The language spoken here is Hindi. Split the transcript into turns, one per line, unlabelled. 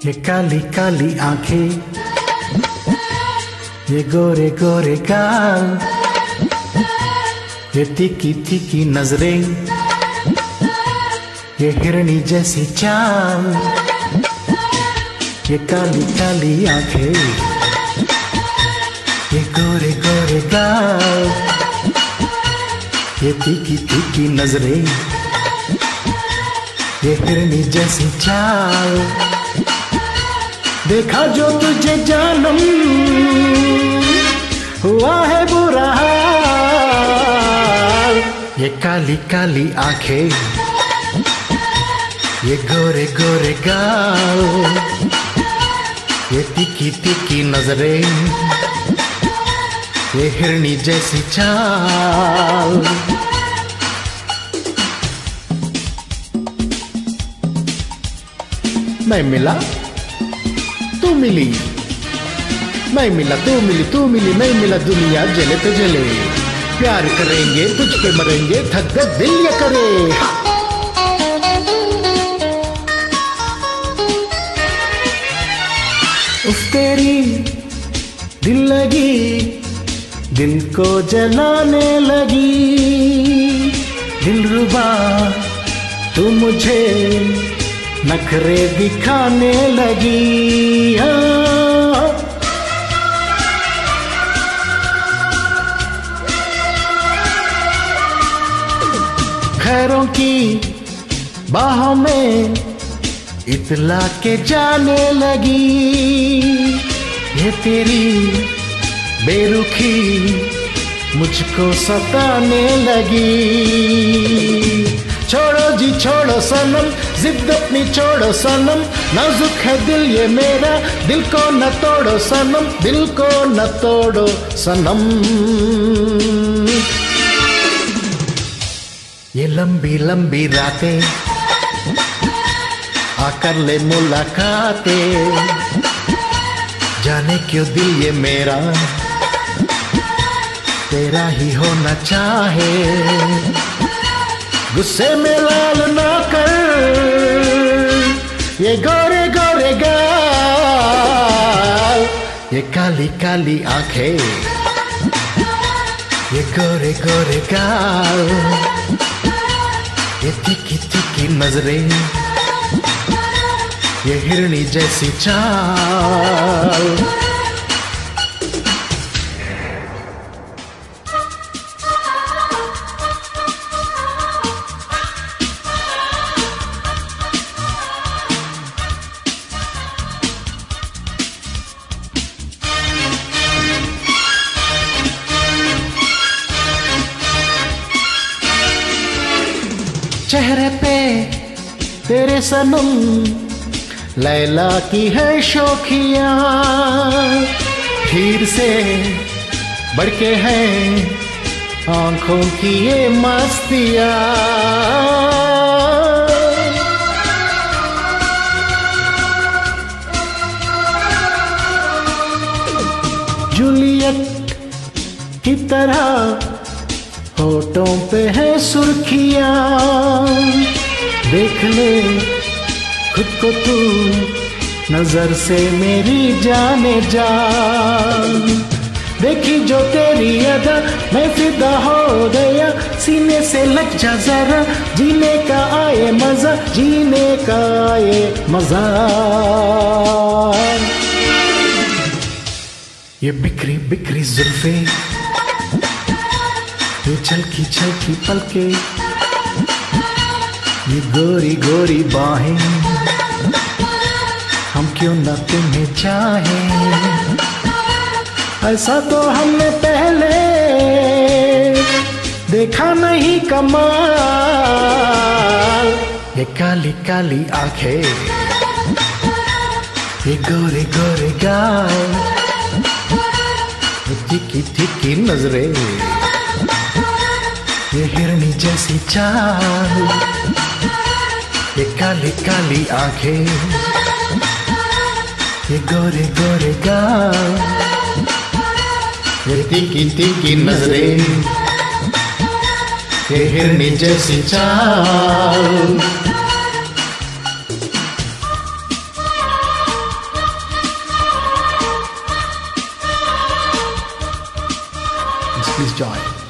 ये काली काली आंखें, ये गोरे गोरे गाल, ये तीखी तीखी नजरें, ये हिरनी जैसी चाल। ये काली काली आंखें, ये गोरे गोरे गाल, ये तीखी तीखी नजरें, ये हिरनी जैसी चाल। देखा जो तुझे जानम, हुआ है बुरा हाल। ये काली काली आंखें, ये गोरे गोरे गाल, ये तीखी तीखी नजरें, ये हिरनी जैसी चाल। मैं मिला तू मिली, मैं मिला तू मिली, तू मिली मैं मिला, दुनिया जले तो जले। प्यार करेंगे तुझ पे मरेंगे, धक धक दिल ये करे। उस तेरी दिल लगी, दिल को जलाने लगी। दिलरुबा तू मुझे नखरे दिखाने लगी। खैरों की बाहों में इतला के जाने लगी। ये तेरी बेरुखी मुझको सताने लगी। छोड़ो जी छोड़ो सनम, जिद अपनी छोड़ो सनम, नाजुक है दिल ये मेरा, दिल को न तोड़ो सनम, दिल को न तोड़ो सनम। ये लंबी लंबी रातें आकर ले मुलाकातें, जाने क्यों दिल ये मेरा तेरा ही होना चाहे। गुस्से में लाल ना कर ये गोरे गोरे गाल। ये काली काली आंखें, ये गोरे गोरे गाल, ये तीखी तीखी नजरें, ये हिरनी जैसी चाल। चेहरे पे तेरे सनम लैला की है शौखियाँ, हीर से बढ़ के है आंखों की ये मस्तियाँ। जूलियट की तरह होठों पे है सुर्खियाँ, देख ले खुद को तू नजर से मेरी जाने जा। देखी जो तेरी अदा मैं फिदा हो गया, सीने से लग जा जरा, जीने का आए मजा, जीने का आए मजा। ये बिखरी बिखरी जुल्फे, ये छलकी छलकी पलके, ये गोरी गोरी बाहें, हम क्यों न तुम्हें चाहें। ऐसा तो हमने पहले देखा नहीं कमाल। ये काली काली आंखें, ये गोरे गोरे गाल, ये तीखी तीखी नजरें, ये हिरनी जैसी चाल। ये काली काली आंखें, ये गोरे गोरे गाल, ये तीखी तीखी नजरें, ये हिरनी जैसी चाल। Please join.